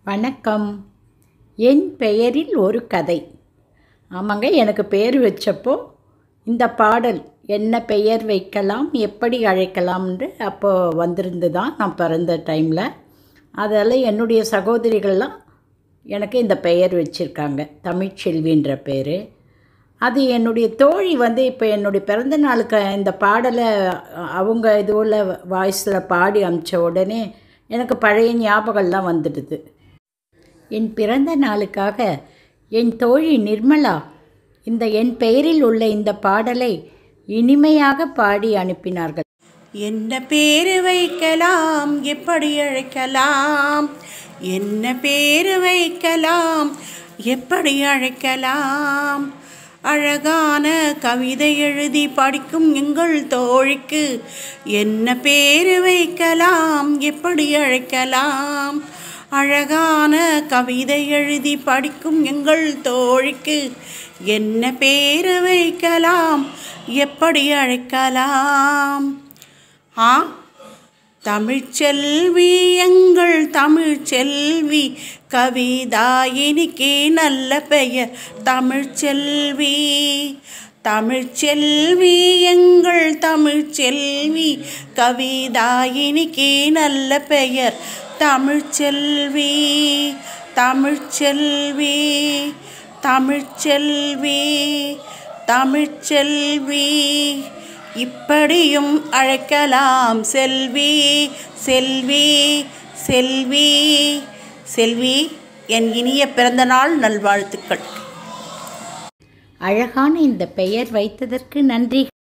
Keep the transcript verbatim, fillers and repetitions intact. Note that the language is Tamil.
வணக்கம். என் பெயரில் ஒரு கதை. ஆமாங்க, எனக்கு பெயர் வச்சப்போ இந்த பாடல் என்ன பெயர் வைக்கலாம், எப்படி அழைக்கலாம்னு அப்போ வந்திருந்து தான் நான் பிறந்த டைமில். அதில் என்னுடைய சகோதரிகள்லாம் எனக்கு இந்த பெயர் வச்சுருக்காங்க, தமிழ்ச்செல்வின்ற பேர். அது என்னுடைய தோழி வந்து இப்போ என்னுடைய பிறந்த நாளுக்கு இந்த பாடலை அவங்க இதுவில் வாய்ஸில் பாடி அனுப்பிச்ச உடனே எனக்கு பழைய ஞாபகம்லாம் வந்துடுது. என் பிறந்த நாளுக்காக என் தோழி நிர்மலா இந்த என் பெயரில் உள்ள இந்த பாடலை இனிமையாக பாடி அனுப்பினார்கள். என்ன பேரு வைக்கலாம், எப்படி அழைக்கலாம், என்ன பேரு வைக்கலாம், எப்படி அழைக்கலாம், அழகான கவிதை எழுதி படிக்கும் எங்கள் தோழிக்கு என்ன பேரு வைக்கலாம், எப்படி அழைக்கலாம், அழகான கவிதை எழுதி படிக்கும் எங்கள் தோழிக்கு என்ன பேரு வைக்கலாம், எப்படி அழைக்கலாம். ஆ தமிழ்ச்செல்வி, எங்கள் தமிழ்ச்செல்வி, கவிதாயினிக்கு நல்ல பெயர் தமிழ்ச்செல்வி. தமிழ்ச்செல்வி, எங்கள் தமிழ்ச்செல்வி, கவிதாயினிக்கு நல்ல பெயர் தமிழ்ச்செல்வி. தமிழ்ச்செல்வி, தமிழ்ச்செல்வி, தமிழ்ச்செல்வி, இப்படியும் அழைக்கலாம் செல்வி. செல்வி, செல்வி, செல்வி, என் இனிய பிறந்தநாள் நல்வாழ்த்துக்கள். அழகான இந்த பெயர் வைத்ததற்கு நன்றி.